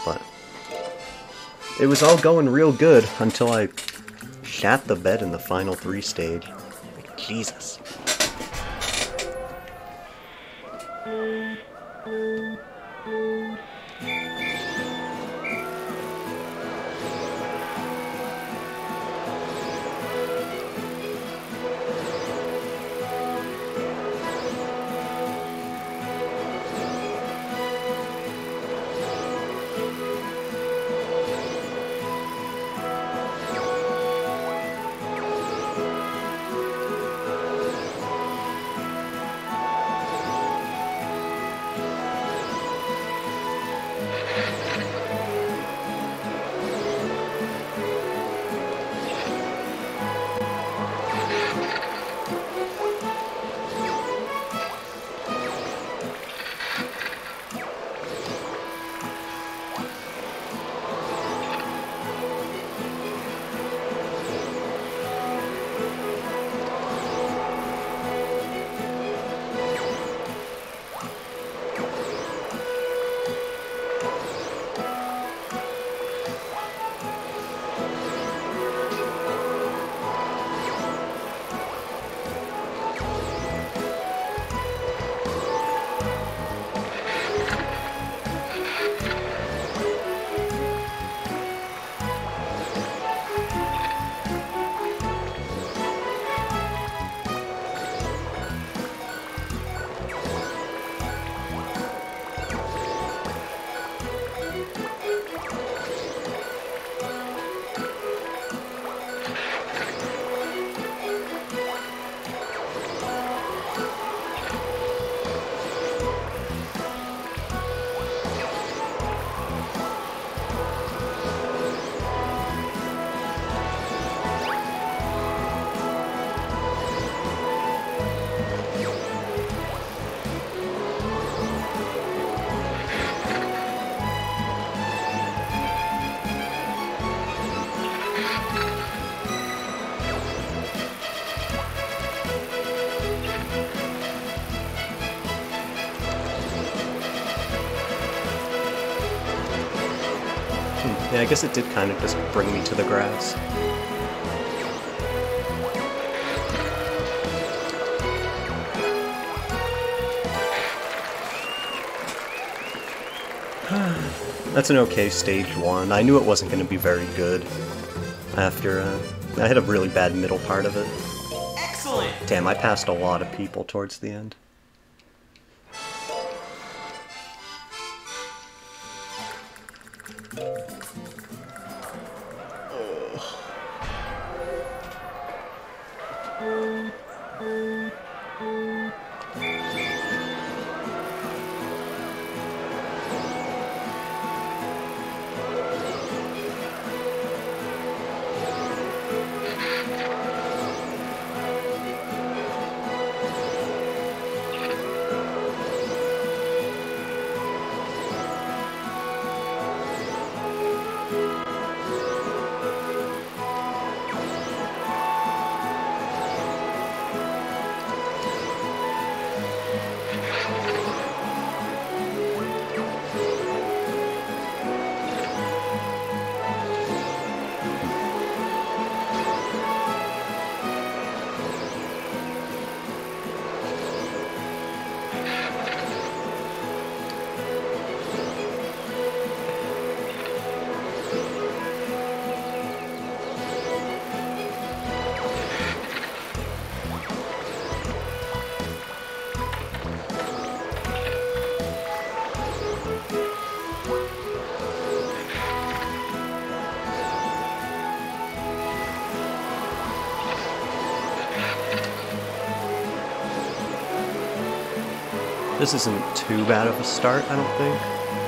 but it was all going real good until I shat the bed in the final 3 stage. Like, Jesus. Yeah, I guess it did kind of just bring me to the grass. That's an okay stage 1. I knew it wasn't going to be very good after, I had a really bad middle part of it. Excellent! Damn, I passed a lot of people towards the end. This isn't too bad of a start, I don't think.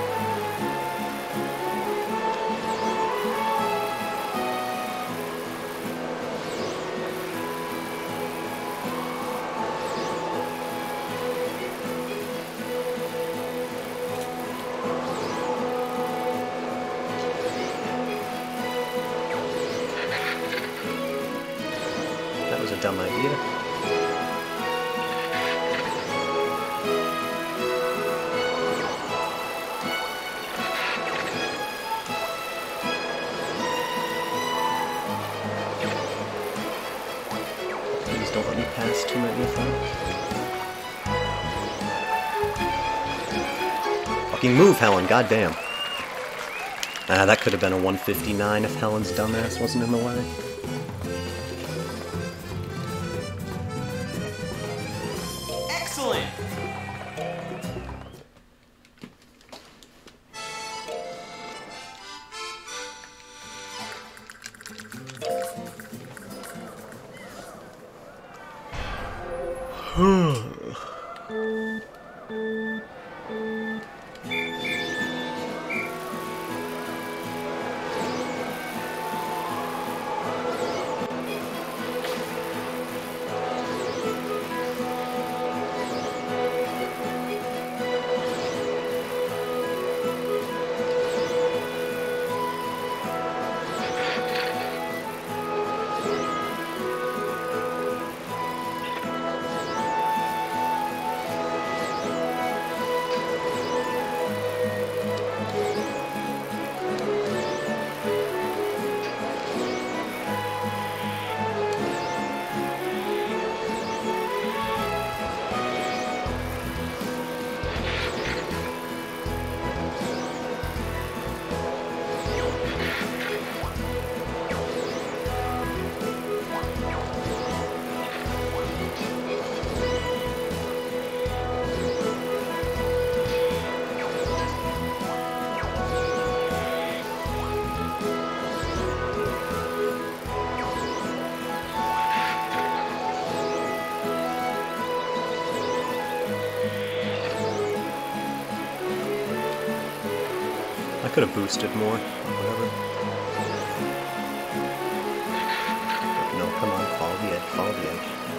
That was a dumb idea. pass too many of them. Fucking move, Helen, goddamn. Ah, that could have been a 159 if Helen's dumbass wasn't in the way. Excellent! I could have boosted more, or whatever. No, come on, follow the edge, follow the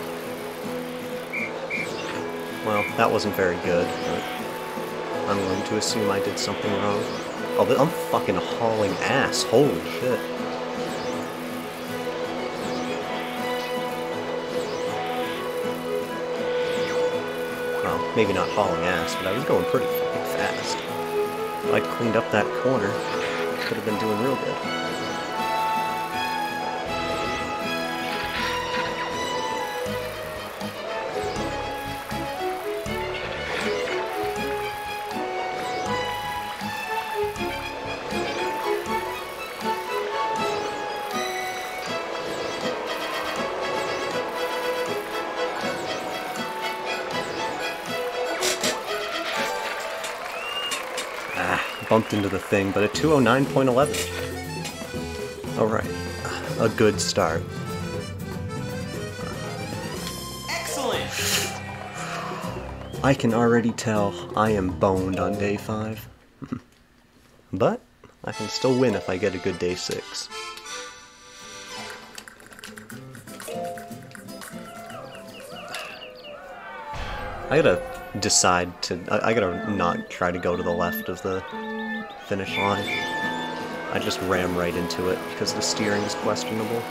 edge. Well, that wasn't very good, but I'm going to assume I did something wrong. Oh, I'm fucking hauling ass, holy shit. Well, maybe not hauling ass, but I was going pretty fucking fast. If I'd cleaned up that corner, could have been doing real good. Bumped into the thing, but a 209.11. Alright, a good start. Excellent! I can already tell I am boned on day 5. But I can still win if I get a good day 6. I gotta decide to... I gotta not try to go to the left of the finish line. I just ram right into it because the steering is questionable.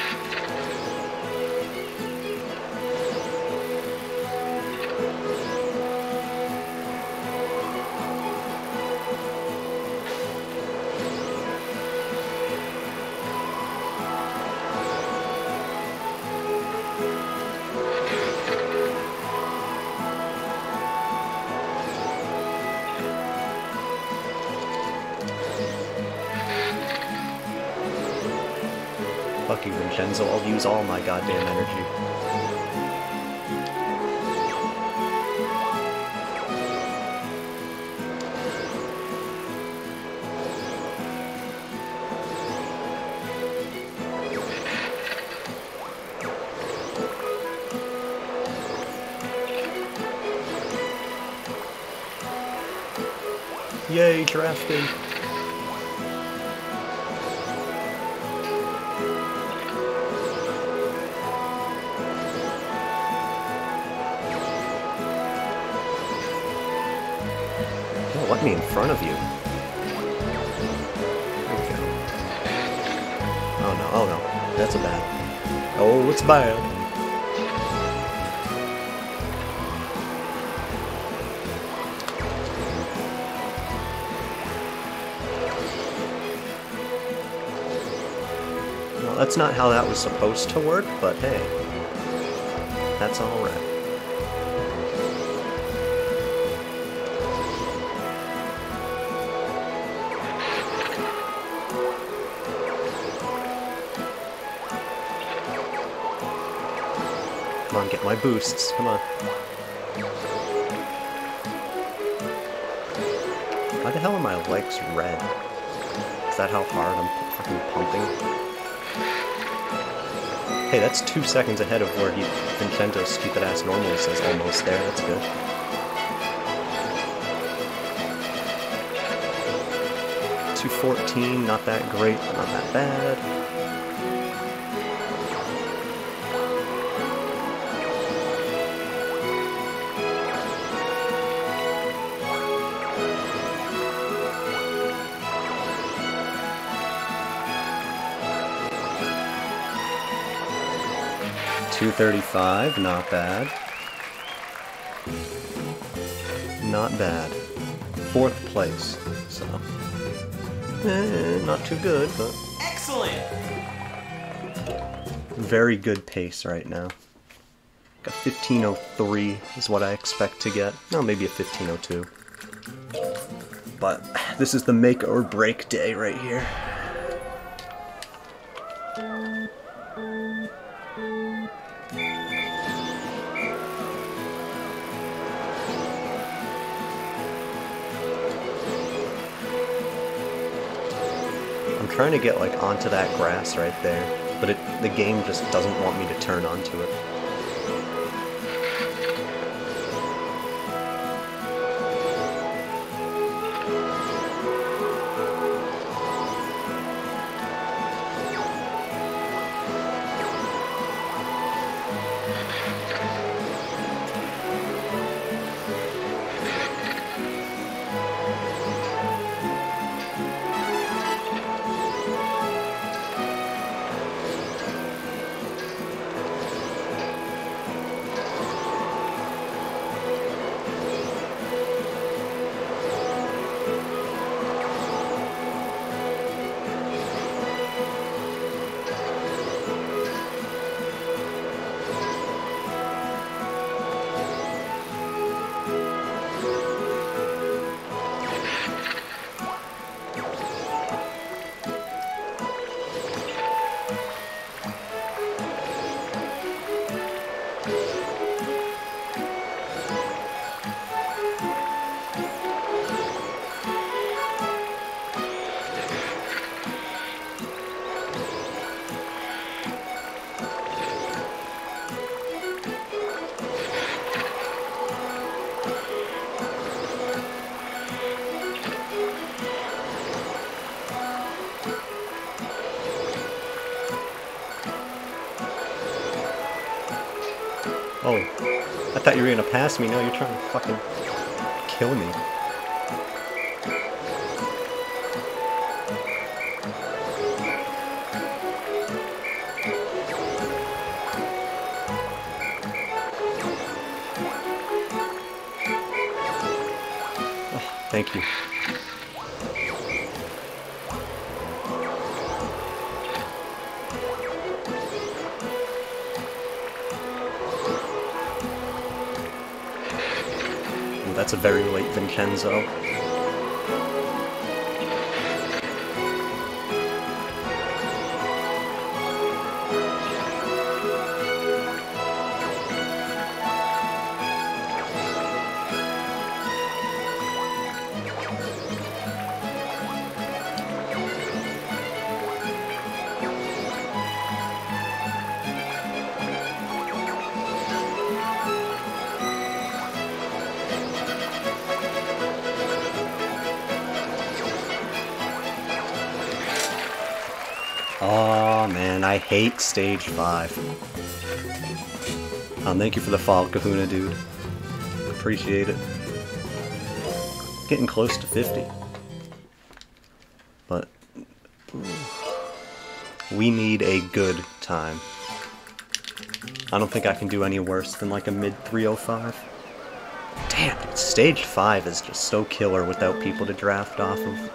Fuck you, Vincenzo, I'll use all my goddamn energy. Yay, drafting! Let me in front of you. There we go. Oh no, that's a bad. Oh, it's bad. Well, that's not how that was supposed to work, but hey. That's alright. Come on, get my boosts. Come on. Why the hell are my legs red? Is that how hard I'm fucking pumping? Hey, that's 2 seconds ahead of where Vincenzo's stupid ass normally says almost there. That's good. .214, not that great, but not that bad. .235, not bad. Not bad. 4th place, so... not too good, but... Excellent! Very good pace right now. Got 15:03 is what I expect to get. No, maybe a 15:02. But this is the make or break day right here. I'm trying to get like onto that grass right there, but the game just doesn't want me to turn onto it. Oh, I thought you were gonna pass me. No, you're trying to fucking kill me. Oh, thank you. That's a very late Vincenzo. Aw, man, I hate stage 5. Thank you for the follow, Kahuna, dude. Appreciate it. Getting close to 50. But we need a good time. I don't think I can do any worse than like a mid 305. Damn, dude, stage 5 is just so killer without people to draft off of.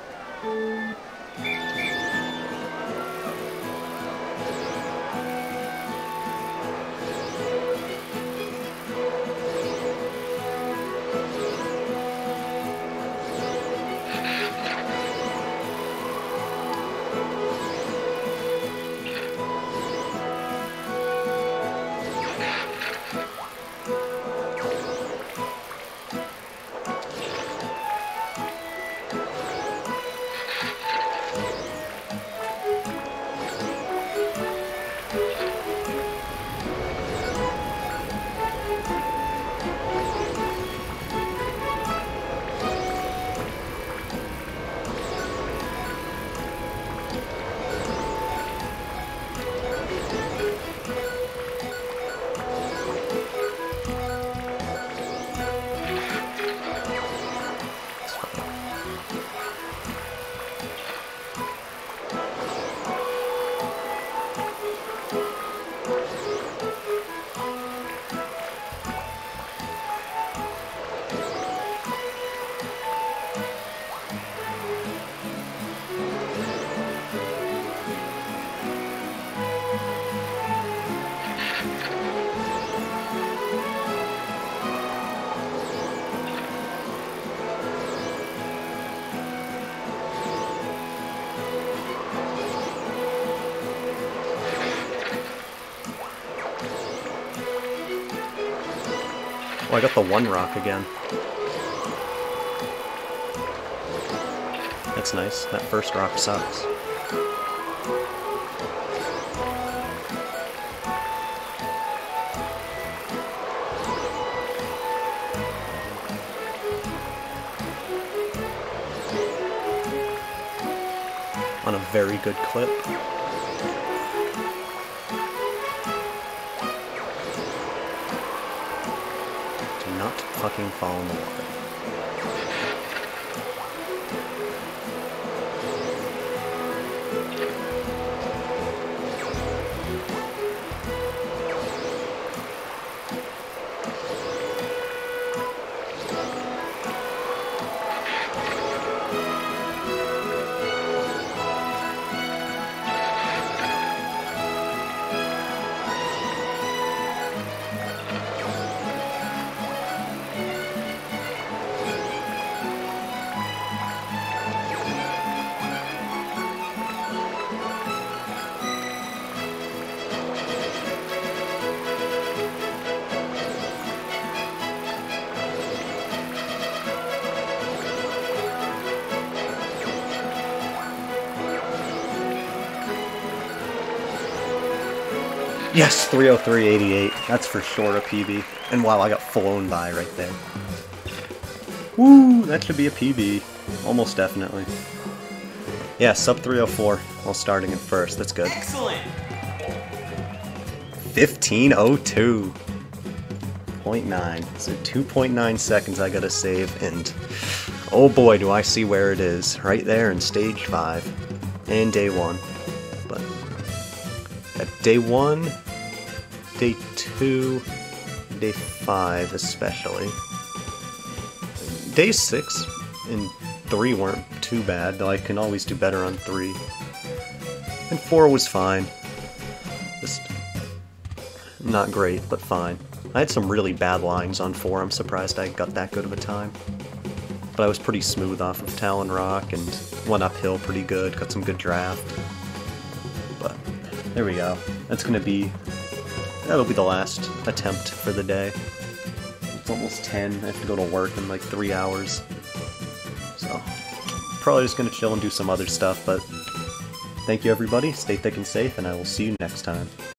Oh, I got the one rock again. That's nice. That first rock sucks. On a very good clip. Do not fucking fall in the water. Yes, 303.88. That's for sure a PB. And wow, I got flown by right there. Woo, that should be a PB. Almost definitely. Yeah, sub 304 while starting in first. That's good. Excellent. 15:02. 0.9. So 2.9 seconds I gotta save, and oh boy, do I see where it is. Right there in stage 5 and day 1. But at day 1, day 2, day 5 especially. Day 6 and 3 weren't too bad, though I can always do better on 3. And 4 was fine. Just not great, but fine. I had some really bad lines on 4, I'm surprised I got that good of a time. But I was pretty smooth off of Talon Rock and went uphill pretty good, got some good draft. But there we go. That'll be the last attempt for the day. It's almost 10, I have to go to work in like 3 hours. So, probably just gonna chill and do some other stuff, but thank you everybody, stay thick and safe, and I will see you next time.